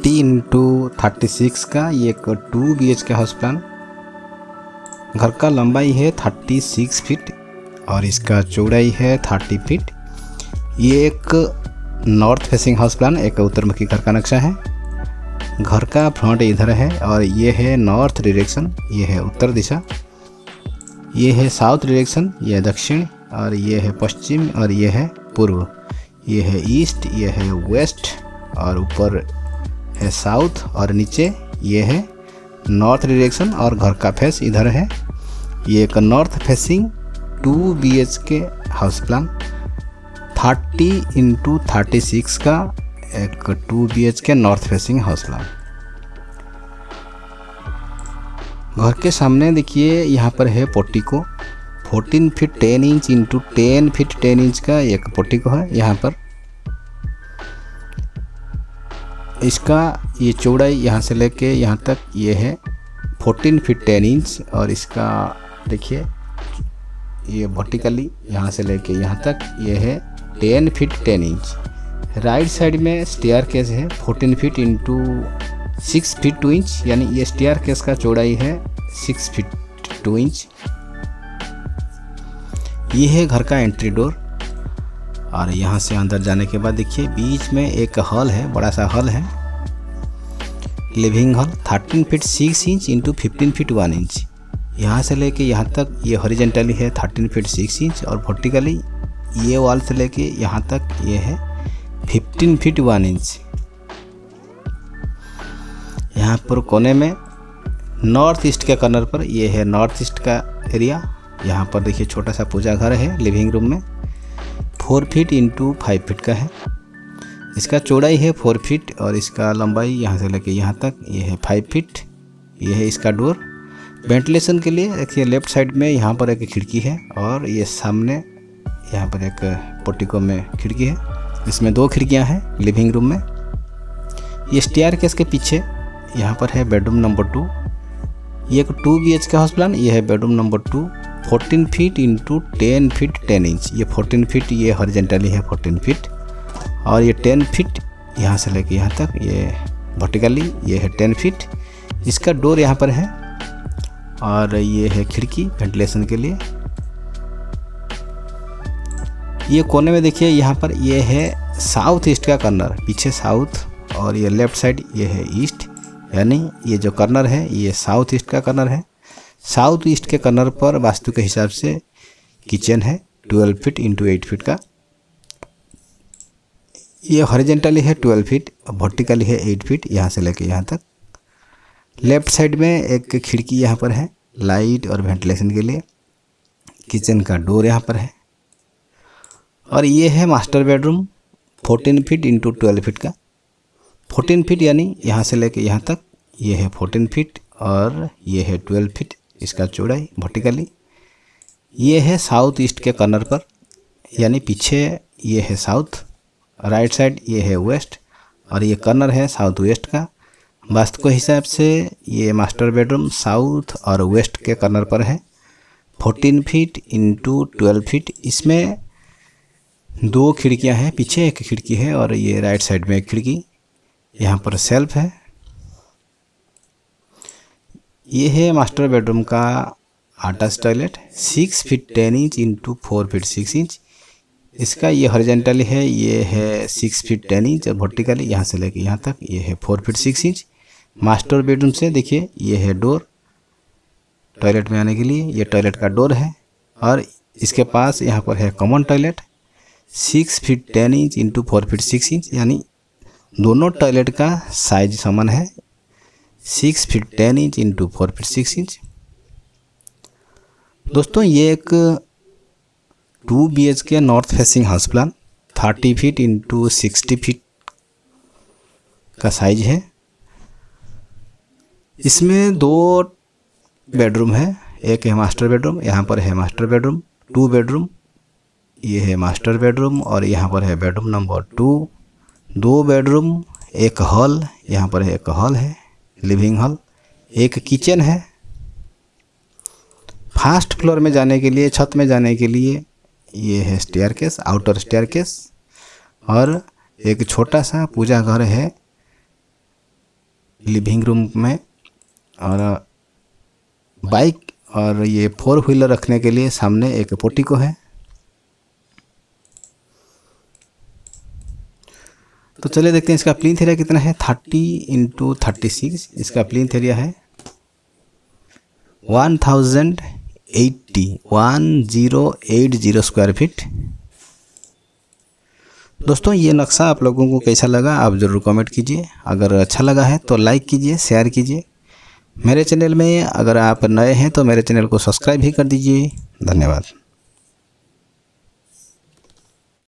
30x36 का ये एक 2 BHK हाउस प्लान। घर का लंबाई है 36 फीट और इसका चौड़ाई है 30 फीट। ये एक नॉर्थ फेसिंग हाउस प्लान, एक उत्तरमुखी घर का नक्शा है। घर का फ्रंट इधर है और ये है नॉर्थ डायरेक्शन, ये है उत्तर दिशा। ये है साउथ डायरेक्शन, ये है दक्षिण, और ये है पश्चिम, और ये है पूर्व। ये है ईस्ट, ये है वेस्ट, और ऊपर है साउथ, और नीचे ये है नॉर्थ डायरेक्शन। और घर का फेस इधर है। ये एक north facing 2 BHK house plan, 30x36 का एक 2 BHK north facing house plan. घर के सामने देखिए यहाँ पर है portico, 14 feet 10 inch into 10 feet 10 inch का एक पोर्टिको है। यहाँ पर इसका ये चौड़ाई यहाँ से लेके यहाँ तक ये है 14 फीट 10 इंच, और इसका देखिए ये वर्टिकली यहाँ से लेके यहाँ तक ये है 10 फीट 10 इंच। राइट साइड में स्टेयर केस है 14 फीट इंटू 6 फीट 2 इंच, यानी ये स्टेयर केस का चौड़ाई है 6 फीट 2 इंच। ये है घर का एंट्री डोर, और यहाँ से अंदर जाने के बाद देखिए बीच में एक हॉल है, बड़ा सा हॉल है, living hall, 13 feet 6 inch into 15 feet 1 inch. यहाँ से लेके यहाँ तक ये हॉरिजेंटली है 13 फीट 6 इंच, और वर्टिकली ये वॉल से लेके यहाँ तक ये है 15 फीट 1 इंच। यहाँ पर कोने में नॉर्थ ईस्ट के कॉर्नर पर ये है नॉर्थ ईस्ट का एरिया। यहाँ पर देखिए छोटा सा पूजा घर है लिविंग रूम में, 4 फीट इंटू 5 फीट का है। इसका चौड़ाई है 4 फीट और इसका लंबाई यहाँ से लेके यहाँ तक ये है 5 फीट। ये है इसका डोर। वेंटिलेशन के लिए देखिए लेफ्ट साइड में यहाँ पर एक खिड़की है, और ये सामने यहाँ पर एक पोर्टिको में खिड़की है। इसमें 2 खिड़कियाँ हैं लिविंग रूम में। ये स्टेयरकेस के पीछे यहाँ पर है बेडरूम नंबर 2। ये एक 2 BHK हाउस प्लान, ये है bedroom number 2, 14 feet into 10 feet 10 inch. ये 14 फीट ये हॉरिजेंटली है 14 फीट, और ये 10 फीट यहाँ से लेके यहाँ तक ये वर्टिकली ये है 10 फीट। इसका डोर यहाँ पर है, और ये है खिड़की वेंटिलेशन के लिए। ये कोने में देखिए यहाँ पर ये है साउथ ईस्ट का कॉर्नर, पीछे साउथ, और ये लेफ्ट साइड ये है ईस्ट, यानी ये जो कॉर्नर है ये साउथ ईस्ट का कॉर्नर है। साउथ ईस्ट के कॉर्नर पर वास्तु के हिसाब से किचन है 12 फीट इंटू 8 फीट का। ये हॉरिजेंटली है 12 फीट, वर्टिकली है 8 फीट यहाँ से लेके यहाँ तक। लेफ्ट साइड में एक खिड़की यहाँ पर है लाइट और वेंटिलेशन के लिए। किचन का डोर यहाँ पर है, और ये है master bedroom 14 feet into 12 feet का। 14 फीट यानी यहाँ से लेके यहाँ तक ये है 14 फीट, और ये है 12 फीट इसका चौड़ाई वर्टिकली। ये है साउथ ईस्ट के कॉर्नर पर, यानी पीछे ये है साउथ, राइट साइड ये है वेस्ट, और ये कॉर्नर है साउथ वेस्ट का। वास्तु के हिसाब से ये मास्टर बेडरूम साउथ और वेस्ट के कॉर्नर पर है, 14 फीट इंटू 12 फीट। इसमें 2 खिड़कियां हैं, पीछे एक खिड़की है और ये राइट साइड में एक खिड़की। यहाँ पर सेल्फ है। ये है मास्टर बेडरूम का attach toilet, 6 feet 10 inch into 4 feet 6 inch. इसका ये हॉरिजेंटली है, ये है 6 फीट 10 इंच, और वर्टिकली यहाँ से लेके यहाँ तक ये है 4 फीट 6 इंच। मास्टर बेडरूम से देखिए ये है डोर टॉयलेट में आने के लिए, ये टॉयलेट का डोर है, और इसके पास यहाँ पर है common toilet 6 feet 10 inch into 4 feet 6 inch, यानी दोनों टॉयलेट का साइज समान है, 6 feet 10 inch into 4 feet 6 inch. दोस्तों ये एक 2 BHK north facing house plan 30 feet into 60 feet का साइज है। इसमें 2 बेडरूम है, एक है मास्टर बेडरूम, यहाँ पर है मास्टर बेडरूम, 2 बेडरूम, ये है मास्टर बेडरूम, और यहाँ पर है बेडरूम नंबर 2। 2 बेडरूम, एक हॉल, यहाँ पर है एक हॉल है लिविंग हॉल, एक किचन है। फर्स्ट फ्लोर में जाने के लिए, छत में जाने के लिए ये है स्टेयरकेस, आउटर स्टेयरकेस, और एक छोटा सा पूजा घर है लिविंग रूम में, और बाइक और ये 4 व्हीलर रखने के लिए सामने एक पोर्टिको है। तो चलिए देखते हैं इसका प्लिंथ एरिया कितना है। 30x36 इसका प्लिंथ एरिया है 1080 स्क्वायर फीट। दोस्तों ये नक्शा आप लोगों को कैसा लगा आप ज़रूर कमेंट कीजिए। अगर अच्छा लगा है तो लाइक कीजिए, शेयर कीजिए। मेरे चैनल में अगर आप नए हैं तो मेरे चैनल को सब्सक्राइब भी कर दीजिए। धन्यवाद।